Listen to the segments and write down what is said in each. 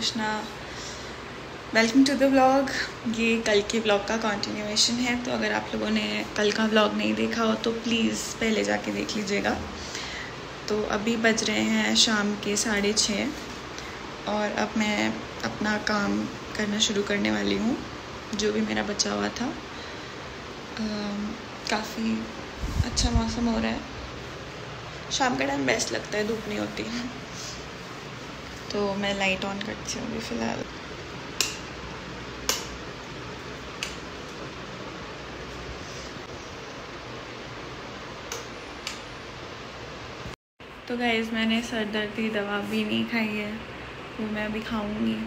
Krishna, welcome to the vlog. ये कल के व्लॉग का कंटिन्यूएशन है, तो अगर आप लोगों ने कल का व्लॉग नहीं देखा हो तो प्लीज़ पहले जाके देख लीजिएगा। तो अभी बज रहे हैं शाम के 6:30 और अब मैं अपना काम करना शुरू करने वाली हूँ, जो भी मेरा बचा हुआ था। काफ़ी अच्छा मौसम हो रहा है, शाम का टाइम बेस्ट लगता है, धूप नहीं होती। तो मैं लाइट ऑन करती हूँ अभी फ़िलहाल। तो गाइस, मैंने सर दर्द की दवा भी नहीं खाई है, वो मैं अभी खाऊंगी।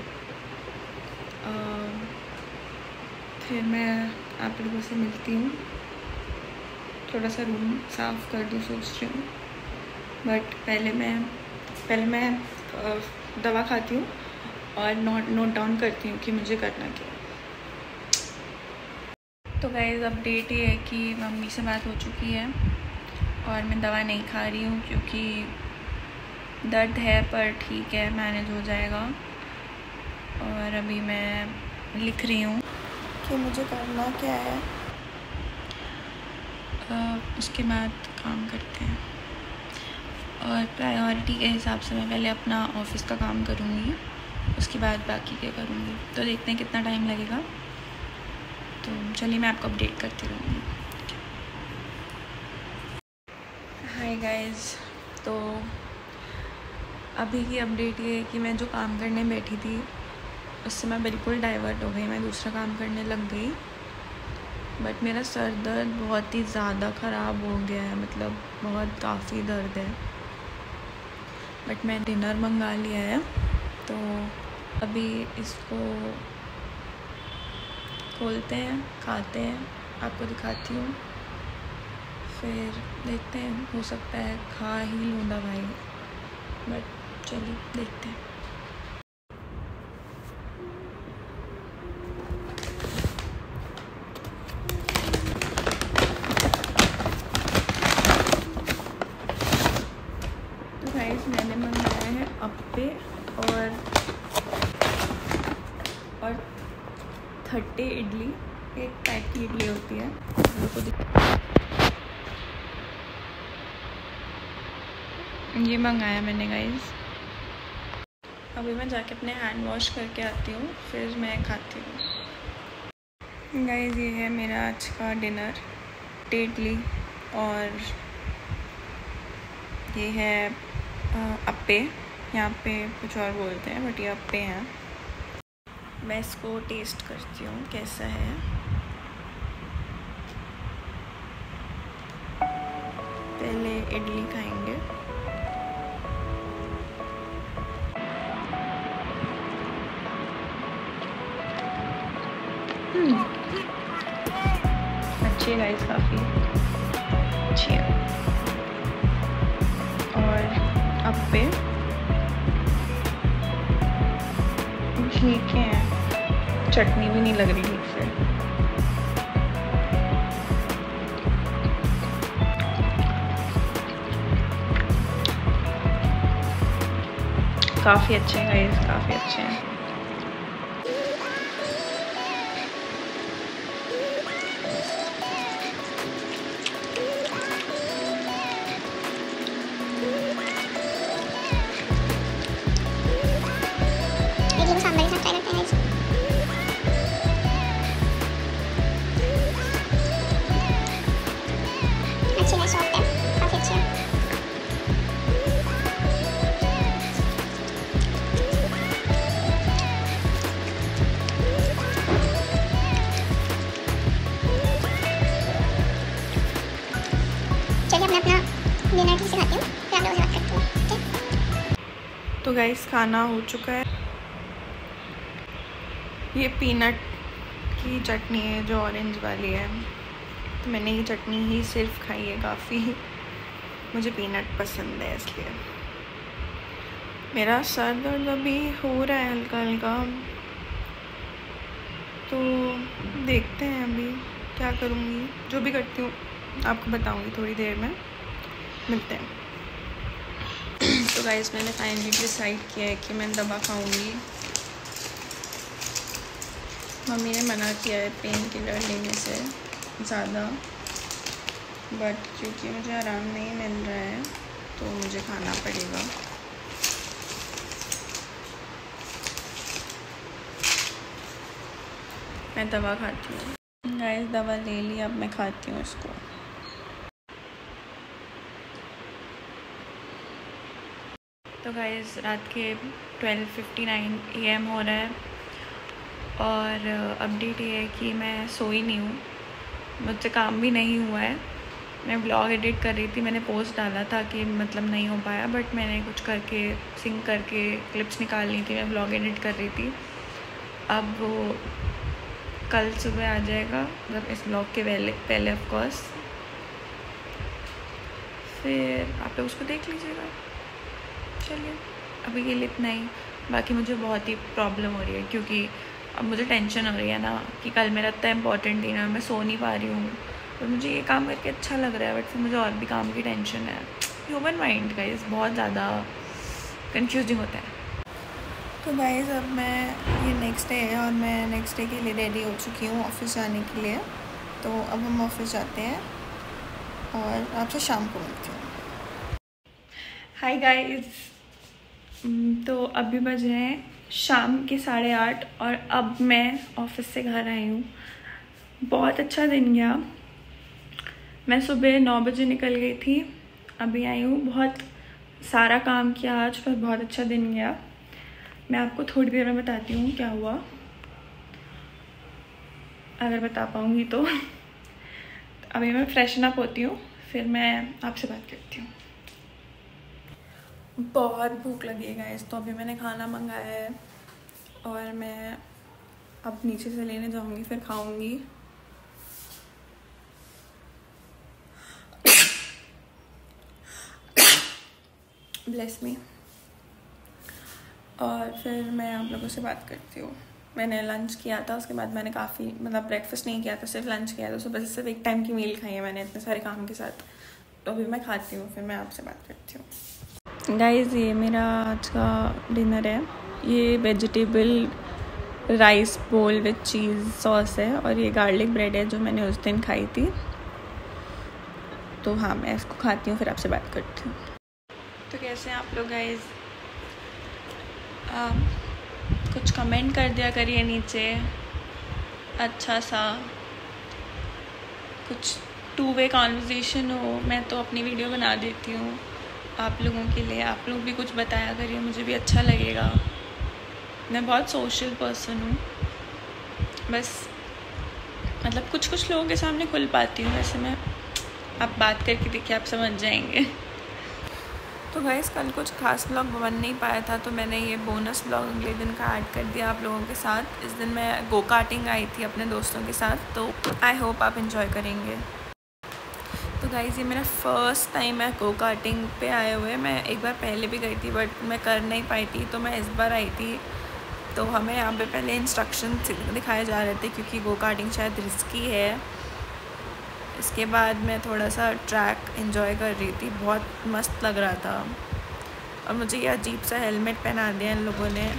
फिर मैं आप लोगों से मिलती हूँ। थोड़ा सा रूम साफ़ कर दूँ सोच रही हूँ, बट पहले मैं दवा खाती हूँ और नोट डाउन करती हूँ कि मुझे करना क्या है। तो गाइस, अपडेट ये है कि मम्मी से बात हो चुकी है और मैं दवा नहीं खा रही हूँ क्योंकि दर्द है, पर ठीक है, मैनेज हो जाएगा। और अभी मैं लिख रही हूँ कि मुझे करना क्या है, उसके बाद काम करते हैं। और प्रायोरिटी के हिसाब से मैं पहले अपना ऑफिस का काम करूँगी, उसके बाद बाकी के करूँगी। तो देखते हैं कितना टाइम लगेगा। तो चलिए, मैं आपको अपडेट करती रहूँगी। हाय गाइस, तो अभी की अपडेट ये है कि मैं जो काम करने बैठी थी उससे मैं बिल्कुल डाइवर्ट हो गई, मैं दूसरा काम करने लग गई। बट मेरा सर दर्द बहुत ही ज़्यादा ख़राब हो गया है, मतलब बहुत काफ़ी दर्द है। बट मैं डिनर मंगा लिया है, तो अभी इसको खोलते हैं, खाते हैं, आपको दिखाती हूँ। फिर देखते हैं, हो सकता है खा ही लूँ दवाई, बट चलिए देखते हैं। तो गाइस, मैंने मंगाया है अप्पे और 30 इडली, एक पैक की इडली होती है। ये मंगाया मैंने गाइस। अभी मैं जाके अपने हैंड वॉश करके आती हूँ, फिर मैं खाती हूँ। गाइस, ये है मेरा आज का डिनर, इडली और ये है अप्पे। यहाँ पे कुछ और बोलते हैं, बट ये अप्पे हैं। मैं इसको टेस्ट करती हूँ कैसा है। पहले इडली खाएंगे। अच्छी है गाइस, काफ़ी अच्छी है। और अप्पे ठीक है, चटनी भी नहीं लग रही ठीक से। काफ़ी अच्छे हैं गाइस, काफ़ी अच्छे हैं। तो गाइस, खाना हो चुका है। ये पीनट की चटनी है जो ऑरेंज वाली है, तो मैंने ये चटनी ही सिर्फ खाई है। काफ़ी मुझे पीनट पसंद है, इसलिए। मेरा सर दर्द अभी हो रहा है हल्का हल्का, तो देखते हैं अभी क्या करूँगी। जो भी करती हूँ आपको बताऊँगी थोड़ी देर में। मिलते हैं। तो गाइस, मैंने फाइनली डिसाइड किया है कि मैं दवा खाऊंगी मम्मी ने मना किया है पेन किलर लेने से ज़्यादा, बट क्योंकि मुझे आराम नहीं मिल रहा है तो मुझे खाना पड़ेगा। मैं दवा खाती हूँ गाइस, दवा ले ली, अब मैं खाती हूँ इसको। तो गाइस रात के 12:59 AM हो रहा है और अपडेट ये है कि मैं सोई नहीं हूँ, मुझसे काम भी नहीं हुआ है। मैं व्लॉग एडिट कर रही थी, मैंने पोस्ट डाला था कि मतलब नहीं हो पाया, बट मैंने कुछ करके सिंक करके क्लिप्स निकाल ली थी, मैं व्लॉग एडिट कर रही थी। अब वो कल सुबह आ जाएगा, मतलब इस व्लॉग के पहले ऑफ कोर्स, फिर आप लोग उसको देख लीजिएगा। चलिए अभी के लिए इतना ही। बाकी मुझे बहुत ही प्रॉब्लम हो रही है क्योंकि अब मुझे टेंशन हो रही है ना कि कल मेरा इतना इम्पोर्टेंट दिन है, मैं सो नहीं पा रही हूँ और मुझे ये काम करके अच्छा लग रहा है, बट फिर मुझे और भी काम की टेंशन है। ह्यूमन माइंड गाइस बहुत ज़्यादा कंफ्यूजिंग होता है। तो गाइस अब मैं ये नेक्स्ट डे है और मैं नेक्स्ट डे के लिए रेडी हो चुकी हूँ ऑफिस जाने के लिए। तो अब हम ऑफिस जाते हैं और आपसे शाम को मिलती हूँ। हाय गाइस, तो अभी बज रहे हैं शाम के 8:30 और अब मैं ऑफिस से घर आई हूँ। बहुत अच्छा दिन गया, मैं सुबह 9 बजे निकल गई थी, अभी आई हूँ। बहुत सारा काम किया आज, पर बहुत अच्छा दिन गया। मैं आपको थोड़ी देर में बताती हूँ क्या हुआ, अगर बता पाऊँगी तो। अभी मैं फ्रेशन अप होती हूँ, फिर मैं आपसे बात करती हूँ। बहुत भूख लगी है गाइस, तो अभी मैंने खाना मंगाया है और मैं अब नीचे से लेने जाऊँगी, फिर खाऊँगी। Bless me. और फिर मैं आप लोगों से बात करती हूँ। मैंने लंच किया था, उसके बाद मैंने काफ़ी मतलब ब्रेकफास्ट नहीं किया था, सिर्फ लंच किया था। सुबह से सिर्फ एक टाइम की मील खाई है मैंने इतने सारे काम के साथ। तो अभी मैं खाती हूँ, फिर मैं आपसे बात करती हूँ। गाइस ये मेरा आज का डिनर है, ये vegetable rice bowl with cheese sauce है और ये गार्लिक ब्रेड है जो मैंने उस दिन खाई थी। तो हाँ मैं इसको खाती हूँ, फिर आपसे बात करती हूँ। तो कैसे हैं आप लोग गाइस? कुछ कमेंट कर दिया करिए नीचे, अच्छा सा कुछ 2 वे कॉन्वर्जेसन हो। मैं तो अपनी वीडियो बना देती हूँ आप लोगों के लिए, आप लोग भी कुछ बताया करिए, मुझे भी अच्छा लगेगा। मैं बहुत सोशल पर्सन हूँ, बस मतलब कुछ लोगों के सामने खुल पाती हूँ, वैसे मैं आप बात करके देखिए, आप समझ जाएंगे। तो गाइस कल कुछ खास ब्लॉग बन नहीं पाया था, तो मैंने ये बोनस ब्लॉग अगले दिन का ऐड कर दिया आप लोगों के साथ। इस दिन मैं गो कार्टिंग आई थी अपने दोस्तों के साथ, तो आई होप आप इन्जॉय करेंगे। तो गाइस ये मेरा फर्स्ट टाइम है गो कार्टिंग पे आए हुए। मैं एक बार पहले भी गई थी बट मैं कर नहीं पाई थी, तो मैं इस बार आई थी। तो हमें यहाँ पे पहले इंस्ट्रक्शन दिखाए जा रहे थे क्योंकि गो कार्टिंग शायद रिस्की है। इसके बाद मैं थोड़ा सा ट्रैक एंजॉय कर रही थी, बहुत मस्त लग रहा था। और मुझे ये अजीब सा हेलमेट पहना दिया इन लोगों ने।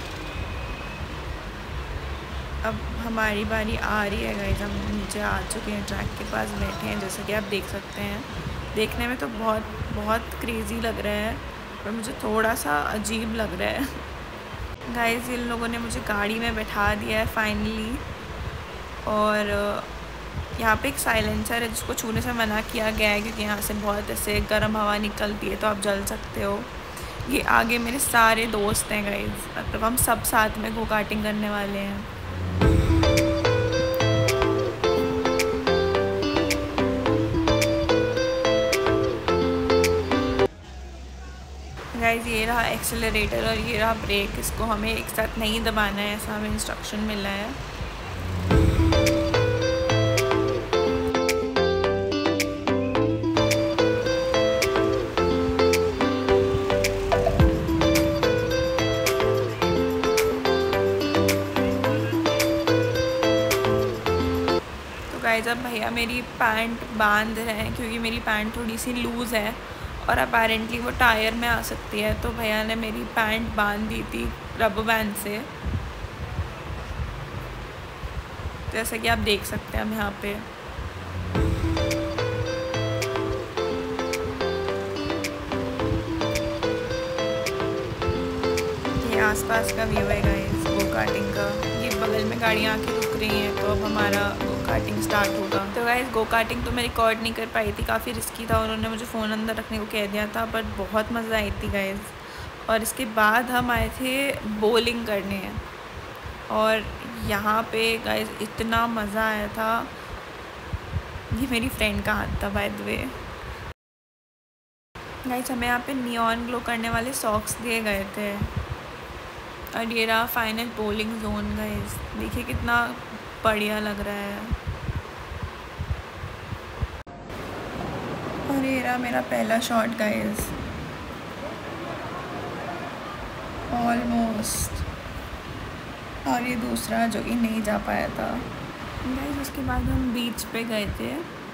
अब हमारी बारी आ रही है गाइस, हम नीचे आ चुके हैं, ट्रैक के पास बैठे हैं, जैसा कि आप देख सकते हैं। देखने में तो बहुत क्रेज़ी लग रहा है, पर मुझे थोड़ा सा अजीब लग रहा है। गाइस इन लोगों ने मुझे गाड़ी में बैठा दिया है फाइनली, और यहाँ पे एक साइलेंसर है जिसको छूने से मना किया गया है क्योंकि यहाँ से बहुत ऐसे गर्म हवा निकलती है, तो आप जल सकते हो। ये आगे मेरे सारे दोस्त हैं गाइस, मतलब हम सब साथ में गो कार्टिंग करने वाले हैं। गाइस ये रहा एक्सेलरेटर और ये रहा ब्रेक, इसको हमें एक साथ नहीं दबाना है, ऐसा हमें इंस्ट्रक्शन मिला है। गाइस अब भैया मेरी पैंट बांध रहे हैं क्योंकि मेरी पैंट थोड़ी सी लूज़ है और अपेरेंटली वो टायर में आ सकती है, तो भैया ने मेरी पैंट बांध दी थी रबर बैंड से। जैसा कि आप देख सकते हैं हम यहाँ पे। ये आसपास का व्यू है गाइस गो कार्टिंग का। ये बगल में गाड़ियाँ आके रुक रही हैं, तो अब हमारा गो कार्टिंग स्टार्ट होगा। तो गाइस गो कार्टिंग तो मैं रिकॉर्ड नहीं कर पाई थी, काफ़ी रिस्की था, उन्होंने मुझे फ़ोन अंदर रखने को कह दिया था, बट बहुत मज़ा आई थी गाइस। और इसके बाद हम आए थे बोलिंग करने, और यहाँ पे गाइस इतना मज़ा आया था। ये मेरी फ्रेंड का हाथ था बाय द वे। गाइस हमें यहाँ पे नियॉन ग्लो करने वाले सॉक्स दिए गए थे, और ये रहा फाइनल बोलिंग जोन गाइस। देखिए कितना बढ़िया लग रहा है। और ये रहा मेरा पहला शॉट गाइस, ऑलमोस्ट। और ये दूसरा जो कि नहीं जा पाया था गाइस। उसके बाद हम बीच पे गए थे।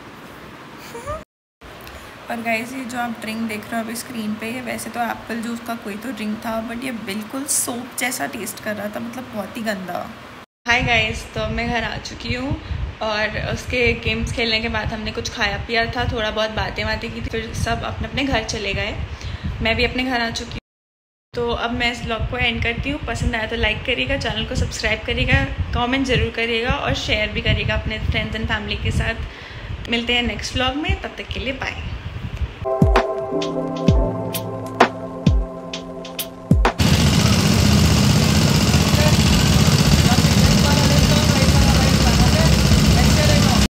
और गाइस ये जो आप ड्रिंक देख रहे हो अभी स्क्रीन पे, ये वैसे तो एप्पल जूस का कोई तो ड्रिंक था, बट ये बिल्कुल सोप जैसा टेस्ट कर रहा था, मतलब बहुत ही गंदा। हाय गाइस, तो अब मैं घर आ चुकी हूँ, और उसके गेम्स खेलने के बाद हमने कुछ खाया पिया था, थोड़ा बहुत बातें की थी, फिर सब अपने अपने घर चले गए। मैं भी अपने घर आ चुकी हूँ। तो अब मैं इस ब्लॉग को एंड करती हूँ। पसंद आया तो लाइक करिएगा, चैनल को सब्सक्राइब करिएगा, कमेंट ज़रूर करिएगा, और शेयर भी करिएगा अपने फ्रेंड्स एंड फैमिली के साथ। मिलते हैं नेक्स्ट ब्लॉग में, तब तक के लिए बाय।